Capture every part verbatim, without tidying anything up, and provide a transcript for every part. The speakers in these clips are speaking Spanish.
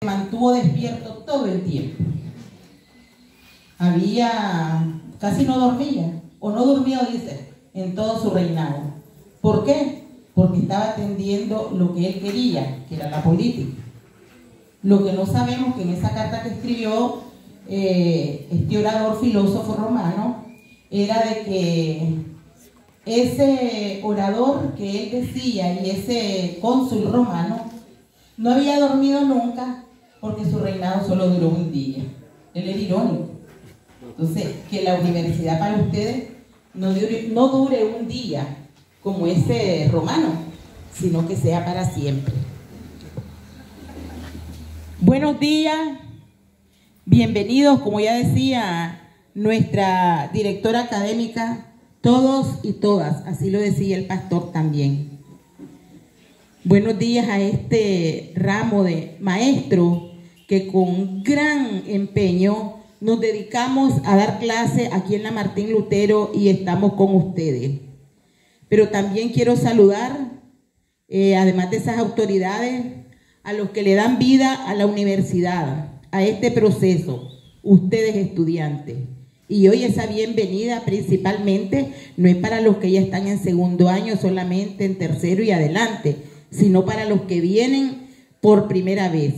mantuvo despierto todo el tiempo. Había, casi no dormía, o no durmió, dice, en todo su reinado. ¿Por qué? Porque estaba atendiendo lo que él quería, que era la política. Lo que no sabemos que en esa carta que escribió eh, este orador filósofo romano era de que ese orador que él decía y ese cónsul romano no había dormido nunca porque su reinado solo duró un día. Él era irónico. Entonces, que la universidad para ustedes no dure, no dure un día como ese romano, sino que sea para siempre. Buenos días, bienvenidos, como ya decía nuestra directora académica, todos y todas, así lo decía el pastor también. Buenos días a este ramo de maestros que con gran empeño nos dedicamos a dar clase aquí en la Martín Lutero y estamos con ustedes. Pero también quiero saludar, eh, además de esas autoridades, a los que le dan vida a la universidad, a este proceso, ustedes estudiantes. Y hoy esa bienvenida principalmente no es para los que ya están en segundo año, solamente en tercero y adelante, sino para los que vienen por primera vez.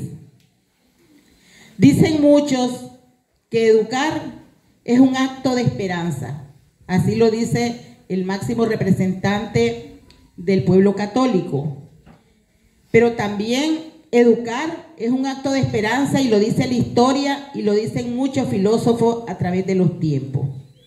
Dicen muchos que educar es un acto de esperanza. Así lo dice el máximo representante del pueblo católico. Pero también educar es un acto de esperanza y lo dice la historia y lo dicen muchos filósofos a través de los tiempos.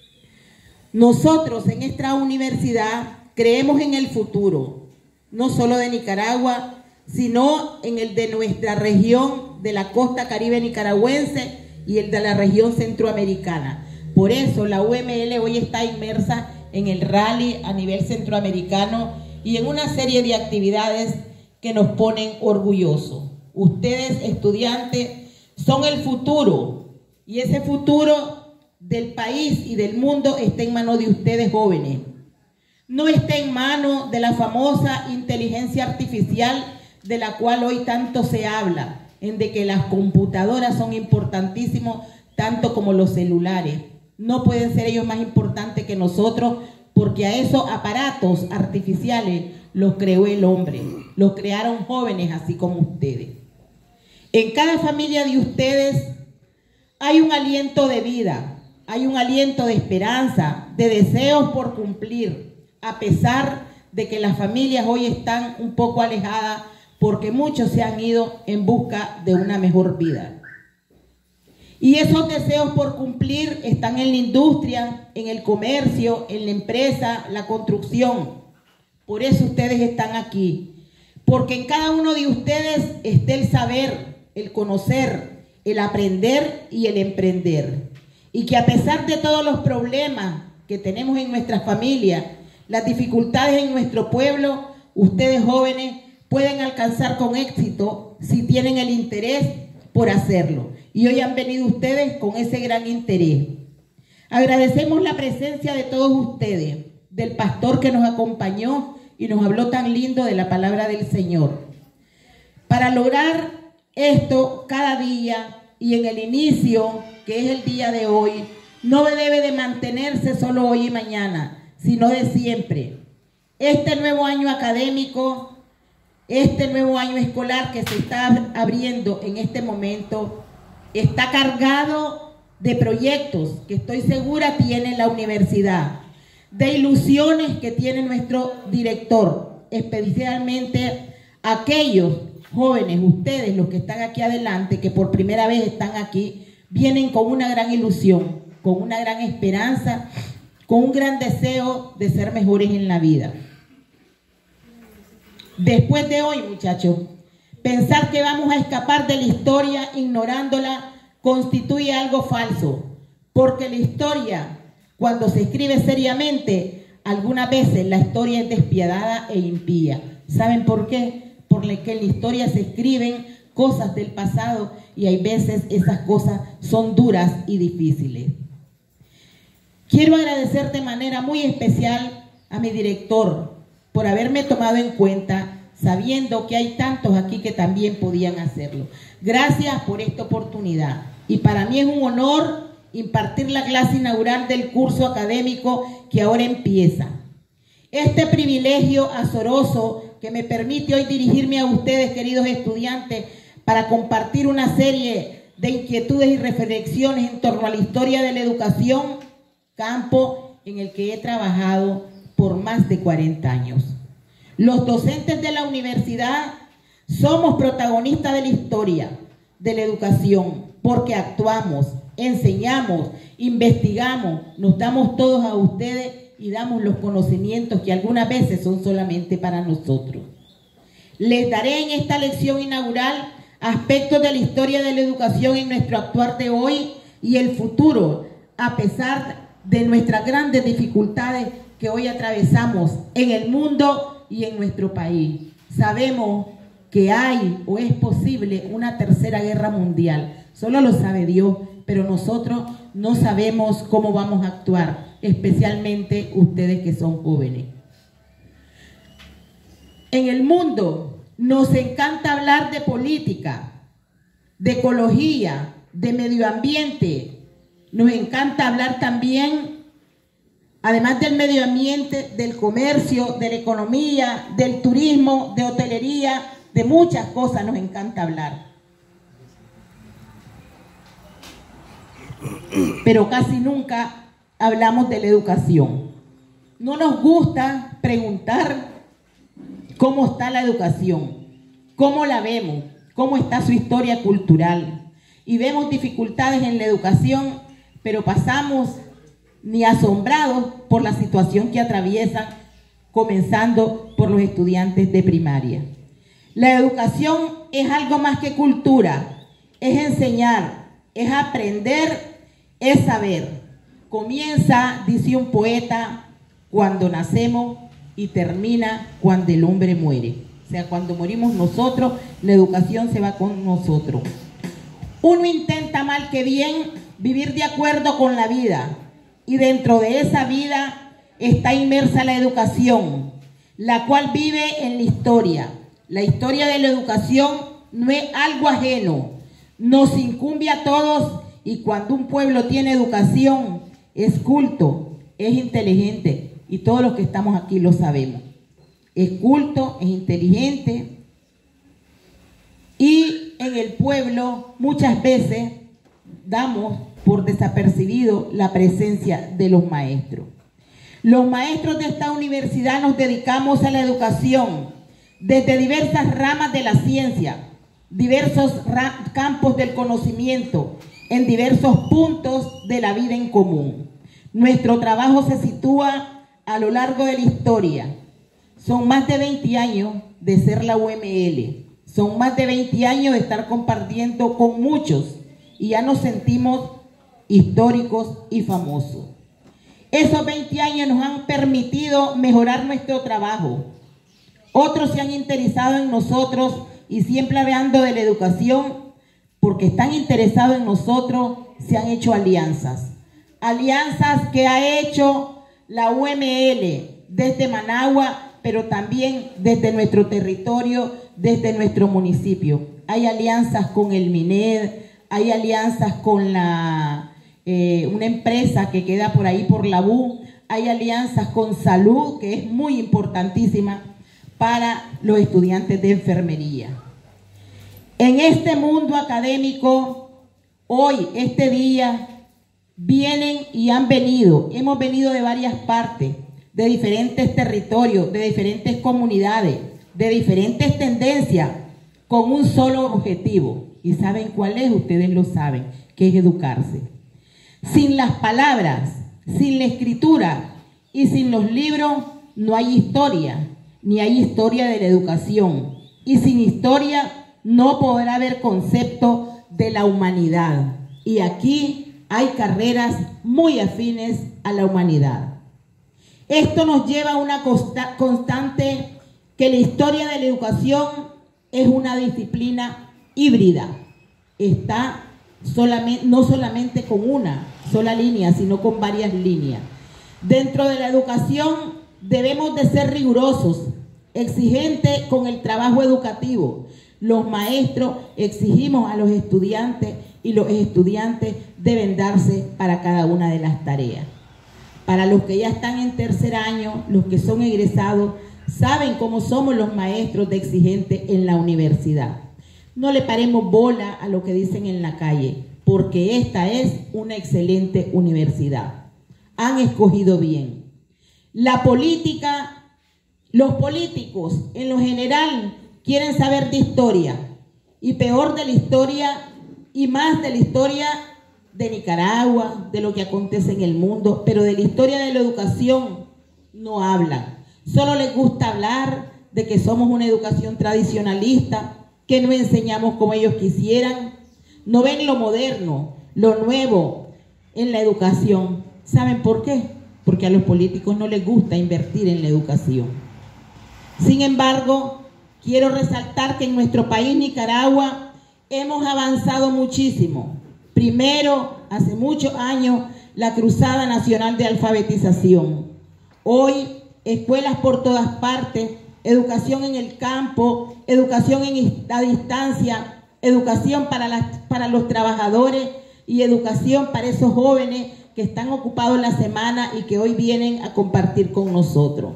Nosotros en esta universidad creemos en el futuro, no solo de Nicaragua, sino en el de nuestra región de la costa caribe nicaragüense y el de la región centroamericana. Por eso la U M L hoy está inmersa en el rally a nivel centroamericano y en una serie de actividades que nos ponen orgullosos. Ustedes, estudiantes, son el futuro y ese futuro del país y del mundo está en manos de ustedes, jóvenes. No está en manos de la famosa inteligencia artificial de la cual hoy tanto se habla, en de que las computadoras son importantísimos tanto como los celulares. No pueden ser ellos más importantes que nosotros porque a esos aparatos artificiales los creó el hombre, los crearon jóvenes así como ustedes. En cada familia de ustedes hay un aliento de vida, hay un aliento de esperanza, de deseos por cumplir, a pesar de que las familias hoy están un poco alejadas porque muchos se han ido en busca de una mejor vida. Y esos deseos por cumplir están en la industria, en el comercio, en la empresa, la construcción. Por eso ustedes están aquí, porque en cada uno de ustedes está el saber, el conocer, el aprender y el emprender. Y que a pesar de todos los problemas que tenemos en nuestras familias, las dificultades en nuestro pueblo, ustedes jóvenes pueden alcanzar con éxito si tienen el interés por hacerlo. Y hoy han venido ustedes con ese gran interés. Agradecemos la presencia de todos ustedes, del pastor que nos acompañó y nos habló tan lindo de la palabra del Señor. Para lograr esto cada día y en el inicio, que es el día de hoy, no debe de mantenerse solo hoy y mañana, sino de siempre. Este nuevo año académico, este nuevo año escolar que se está abriendo en este momento, está cargado de proyectos que estoy segura tiene la universidad, de ilusiones que tiene nuestro director, especialmente aquellos jóvenes, ustedes los que están aquí adelante, que por primera vez están aquí, vienen con una gran ilusión, con una gran esperanza, con un gran deseo de ser mejores en la vida. Después de hoy, muchachos, pensar que vamos a escapar de la historia ignorándola constituye algo falso, porque la historia, cuando se escribe seriamente, algunas veces la historia es despiadada e impía. ¿Saben por qué? Porque en la historia se escriben cosas del pasado y hay veces esas cosas son duras y difíciles. Quiero agradecer de manera muy especial a mi director por haberme tomado en cuenta sabiendo que hay tantos aquí que también podían hacerlo. Gracias por esta oportunidad. Y para mí es un honor impartir la clase inaugural del curso académico que ahora empieza. Este privilegio azaroso que me permite hoy dirigirme a ustedes, queridos estudiantes, para compartir una serie de inquietudes y reflexiones en torno a la historia de la educación, campo en el que he trabajado por más de cuarenta años. Los docentes de la universidad somos protagonistas de la historia de la educación, porque actuamos, enseñamos, investigamos, nos damos todos a ustedes y damos los conocimientos que algunas veces son solamente para nosotros. Les daré en esta lección inaugural aspectos de la historia de la educación en nuestro actuar de hoy y el futuro, a pesar de nuestras grandes dificultades que hoy atravesamos en el mundo y en nuestro país. Sabemos que hay o es posible una tercera guerra mundial. Solo lo sabe Dios, pero nosotros no sabemos cómo vamos a actuar, especialmente ustedes que son jóvenes. En el mundo nos encanta hablar de política, de ecología, de medio ambiente. Nos encanta hablar también, además del medio ambiente, del comercio, de la economía, del turismo, de hotelería, de muchas cosas nos encanta hablar. Pero casi nunca hablamos de la educación. No nos gusta preguntar cómo está la educación, cómo la vemos, cómo está su historia cultural. Y vemos dificultades en la educación, pero pasamos ni asombrados por la situación que atraviesan, comenzando por los estudiantes de primaria. La educación es algo más que cultura, es enseñar, es aprender, es saber. Comienza, dice un poeta, cuando nacemos y termina cuando el hombre muere. O sea, cuando morimos nosotros, la educación se va con nosotros. Uno intenta mal que bien vivir de acuerdo con la vida, y dentro de esa vida está inmersa la educación, la cual vive en la historia. La historia de la educación no es algo ajeno, nos incumbe a todos, y cuando un pueblo tiene educación, es culto, es inteligente, y todos los que estamos aquí lo sabemos. Es culto, es inteligente, y en el pueblo muchas veces damos por desapercibido la presencia de los maestros. Los maestros de esta universidad nos dedicamos a la educación desde diversas ramas de la ciencia, diversos campos del conocimiento, en diversos puntos de la vida en común. Nuestro trabajo se sitúa a lo largo de la historia. Son más de veinte años de ser la U M L. Son más de veinte años de estar compartiendo con muchos y ya nos sentimos históricos y famosos. Esos veinte años nos han permitido mejorar nuestro trabajo. Otros se han interesado en nosotros y siempre hablando de la educación, porque están interesados en nosotros, se han hecho alianzas. Alianzas que ha hecho la U M L desde Managua, pero también desde nuestro territorio, desde nuestro municipio. Hay alianzas con el MINED, hay alianzas con la, eh, una empresa que queda por ahí por la U, hay alianzas con salud, que es muy importantísima para los estudiantes de enfermería. En este mundo académico, hoy, este día, vienen y han venido, hemos venido de varias partes, de diferentes territorios, de diferentes comunidades, de diferentes tendencias, con un solo objetivo. ¿Y saben cuál es? Ustedes lo saben, que es educarse. Sin las palabras, sin la escritura y sin los libros no hay historia, ni hay historia de la educación. Y sin historia no podrá haber concepto de la humanidad. Y aquí hay carreras muy afines a la humanidad. Esto nos lleva a una consta- constante que la historia de la educación es una disciplina híbrida. Está solamente, no solamente con una sola línea, sino con varias líneas. Dentro de la educación debemos de ser rigurosos, exigente con el trabajo educativo. Los maestros exigimos a los estudiantes y los estudiantes deben darse para cada una de las tareas. Para los que ya están en tercer año, los que son egresados, saben cómo somos los maestros de exigentes en la universidad. No le paremos bola a lo que dicen en la calle, porque esta es una excelente universidad. Han escogido bien. La política, los políticos en lo general quieren saber de historia, y peor de la historia, y más de la historia de Nicaragua, de lo que acontece en el mundo, pero de la historia de la educación no hablan. Solo les gusta hablar de que somos una educación tradicionalista, que no enseñamos como ellos quisieran. No ven lo moderno, lo nuevo en la educación. ¿Saben por qué? Porque a los políticos no les gusta invertir en la educación. Sin embargo, quiero resaltar que en nuestro país, Nicaragua, hemos avanzado muchísimo. Primero, hace muchos años, la Cruzada Nacional de Alfabetización. Hoy, escuelas por todas partes, educación en el campo, educación en la distancia, educación para, las, para los trabajadores y educación para esos jóvenes que están ocupados la semana y que hoy vienen a compartir con nosotros.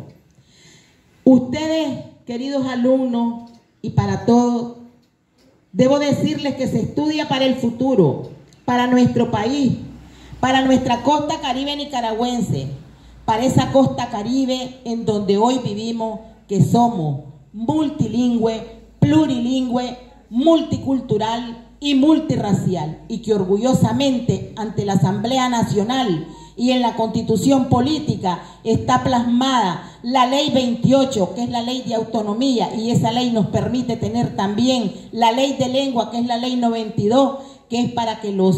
Ustedes, queridos alumnos, y para todos, debo decirles que se estudia para el futuro, para nuestro país, para nuestra costa caribe nicaragüense, para esa costa caribe en donde hoy vivimos, que somos multilingüe, plurilingüe, multicultural y multirracial, y que orgullosamente ante la Asamblea Nacional y en la Constitución Política está plasmada la Ley veintiocho, que es la Ley de Autonomía, y esa ley nos permite tener también la Ley de Lengua, que es la Ley noventa y dos, que es para que los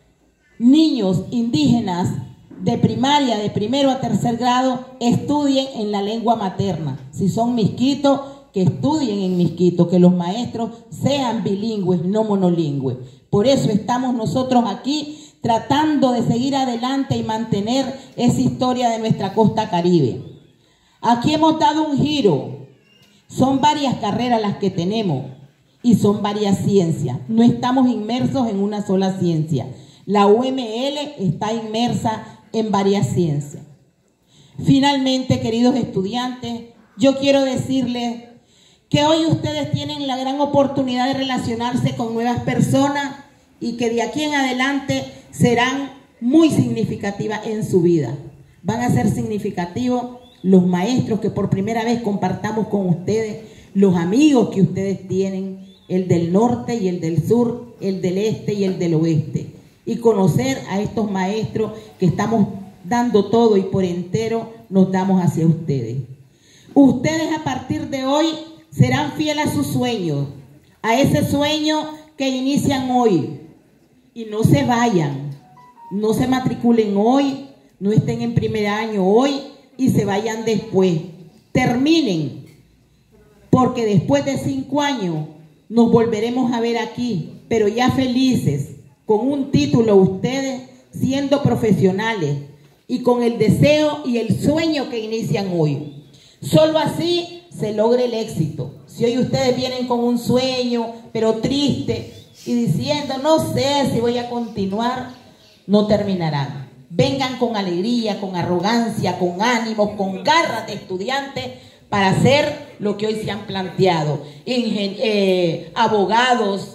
niños indígenas de primaria, de primero a tercer grado, estudien en la lengua materna. Si son misquitos, que estudien en misquito, que los maestros sean bilingües, no monolingües. Por eso estamos nosotros aquí tratando de seguir adelante y mantener esa historia de nuestra costa caribe. Aquí hemos dado un giro. Son varias carreras las que tenemos y son varias ciencias. No estamos inmersos en una sola ciencia. La U M L está inmersa en varias ciencias. Finalmente, queridos estudiantes, yo quiero decirles que hoy ustedes tienen la gran oportunidad de relacionarse con nuevas personas y que de aquí en adelante serán muy significativas en su vida. Van a ser significativos los maestros que por primera vez compartamos con ustedes, los amigos que ustedes tienen, el del norte y el del sur, el del este y el del oeste. Y conocer a estos maestros que estamos dando todo y por entero nos damos hacia ustedes. Ustedes a partir de hoy serán fieles a sus sueños, a ese sueño que inician hoy. Y no se vayan, no se matriculen hoy, no estén en primer año hoy y se vayan después. Terminen, porque después de cinco años nos volveremos a ver aquí, pero ya felices, con un título ustedes siendo profesionales y con el deseo y el sueño que inician hoy. Solo así se logra el éxito. Si hoy ustedes vienen con un sueño, pero triste, y diciendo, no sé si voy a continuar, no terminarán. Vengan con alegría, con arrogancia, con ánimo, con garras de estudiantes para hacer lo que hoy se han planteado. Ingen eh, abogados,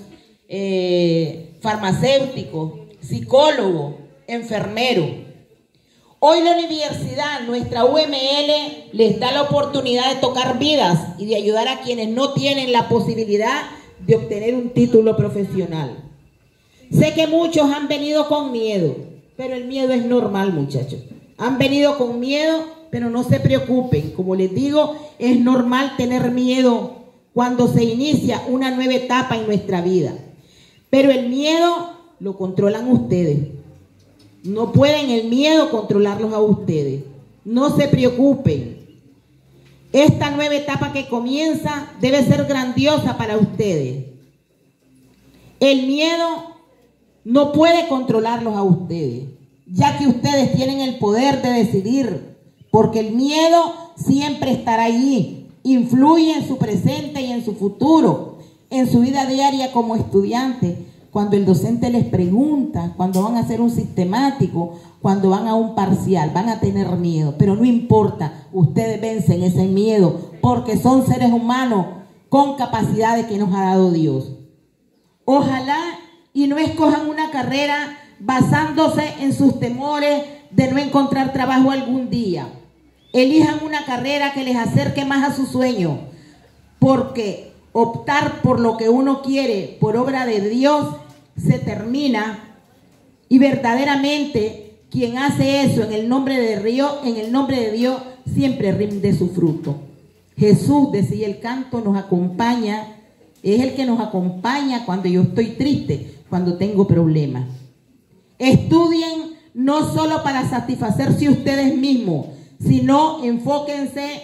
eh, farmacéuticos, psicólogos, enfermeros. Hoy la universidad, nuestra U M L, les da la oportunidad de tocar vidas y de ayudar a quienes no tienen la posibilidad de obtener un título profesional. Sé que muchos han venido con miedo, pero el miedo es normal, muchachos. Han venido con miedo, pero no se preocupen. Como les digo, es normal tener miedo cuando se inicia una nueva etapa en nuestra vida. Pero el miedo lo controlan ustedes. No pueden el miedo controlarlos a ustedes. No se preocupen. Esta nueva etapa que comienza debe ser grandiosa para ustedes. El miedo no puede controlarlos a ustedes, ya que ustedes tienen el poder de decidir, porque el miedo siempre estará allí, influye en su presente y en su futuro, en su vida diaria como estudiante. Cuando el docente les pregunta, cuando van a hacer un sistemático, cuando van a un parcial, van a tener miedo, pero no importa, ustedes vencen ese miedo porque son seres humanos con capacidades que nos ha dado Dios. Ojalá y no escojan una carrera basándose en sus temores de no encontrar trabajo algún día. Elijan una carrera que les acerque más a su sueño, porque optar por lo que uno quiere por obra de Dios se termina, y verdaderamente quien hace eso en el nombre de Dios, en el nombre de Dios siempre rinde su fruto. Jesús, decía el canto, nos acompaña, es el que nos acompaña cuando yo estoy triste, cuando tengo problemas. Estudien no solo para satisfacerse ustedes mismos, sino enfóquense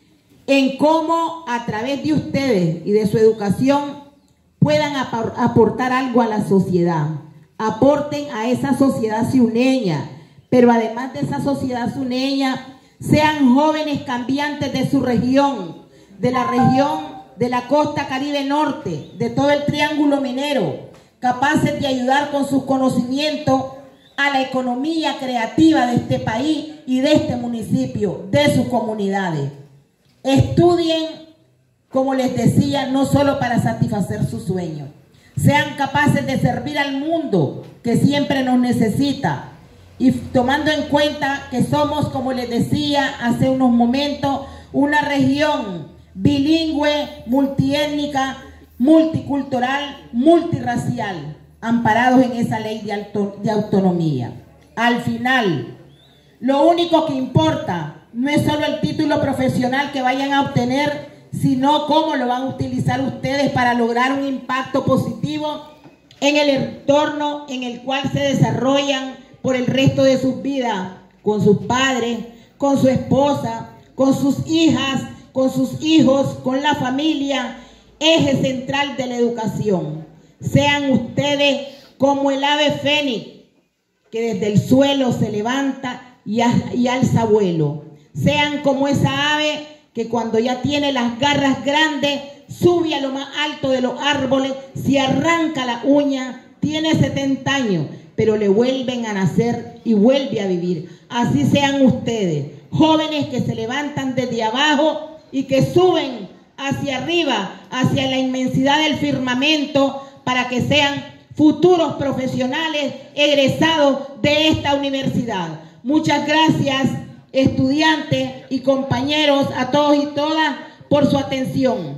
en cómo a través de ustedes y de su educación puedan aportar algo a la sociedad. Aporten a esa sociedad ciuneña, pero además de esa sociedad ciuneña, sean jóvenes cambiantes de su región, de la región de la costa Caribe Norte, de todo el Triángulo Minero, capaces de ayudar con sus conocimientos a la economía creativa de este país y de este municipio, de sus comunidades. Estudien, como les decía, no solo para satisfacer sus sueños. Sean capaces de servir al mundo que siempre nos necesita. Y tomando en cuenta que somos, como les decía hace unos momentos, una región bilingüe, multiétnica, multicultural, multirracial, amparados en esa ley de, auto, de autonomía. Al final, lo único que importa no es solo el título profesional que vayan a obtener, sino cómo lo van a utilizar ustedes para lograr un impacto positivo en el entorno en el cual se desarrollan por el resto de sus vidas, con sus padres, con su esposa, con sus hijas, con sus hijos, con la familia, eje central de la educación. Sean ustedes como el ave fénix, que desde el suelo se levanta y, y alza vuelo. Sean como esa ave que cuando ya tiene las garras grandes, sube a lo más alto de los árboles, se arranca la uña, tiene setenta años, pero le vuelven a nacer y vuelve a vivir. Así sean ustedes, jóvenes que se levantan desde abajo y que suben hacia arriba, hacia la inmensidad del firmamento, para que sean futuros profesionales egresados de esta universidad. Muchas gracias, estudiantes y compañeros, a todos y todas, por su atención.